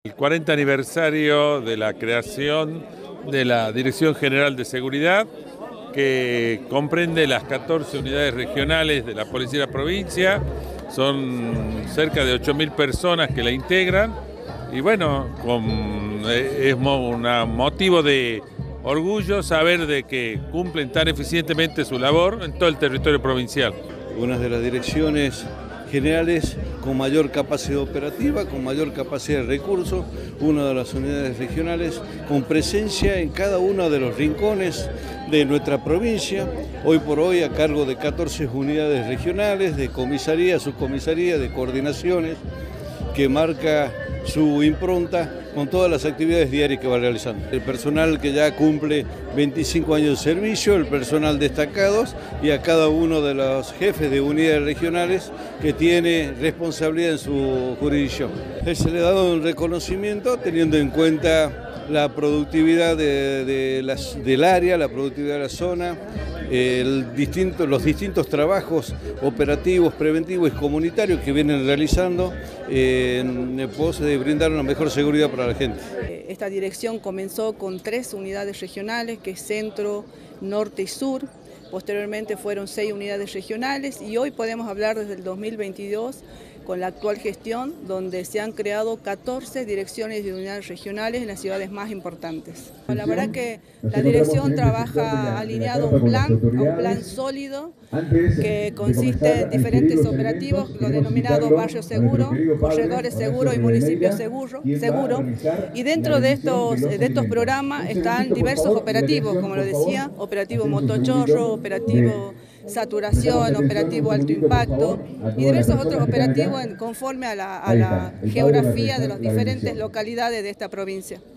El 40 aniversario de la creación de la Dirección General de Seguridad, que comprende las 14 unidades regionales de la Policía de la provincia. Son cerca de 8.000 personas que la integran y bueno, es un motivo de orgullo saber de que cumplen tan eficientemente su labor en todo el territorio provincial. Una de las direcciones generales con mayor capacidad operativa, con mayor capacidad de recursos, una de las unidades regionales con presencia en cada uno de los rincones de nuestra provincia, hoy por hoy a cargo de 14 unidades regionales, de comisaría, subcomisaría, de coordinaciones, que marca su impronta con todas las actividades diarias que va realizando. El personal que ya cumple 25 años de servicio, el personal destacados y a cada uno de los jefes de unidades regionales que tiene responsabilidad en su jurisdicción. Se le ha dado un reconocimiento teniendo en cuenta la productividad del área, la productividad de la zona, los distintos trabajos operativos, preventivos y comunitarios que vienen realizando en pos de brindar una mejor seguridad para la gente. Esta dirección comenzó con 3 unidades regionales, que es Centro, Norte y Sur. Posteriormente fueron 6 unidades regionales y hoy podemos hablar desde el 2022 con la actual gestión, donde se han creado 14 direcciones de unidades regionales en las ciudades más importantes. La verdad que la dirección trabaja alineado a un plan sólido que consiste en diferentes operativos, los denominados barrios seguros, corredores seguros y municipios seguros. Y dentro de estos programas están diversos operativos, como lo decía, operativo motochorro, operativo saturación, operativo alto impacto y diversos otros operativos conforme a la geografía de las diferentes localidades de esta provincia.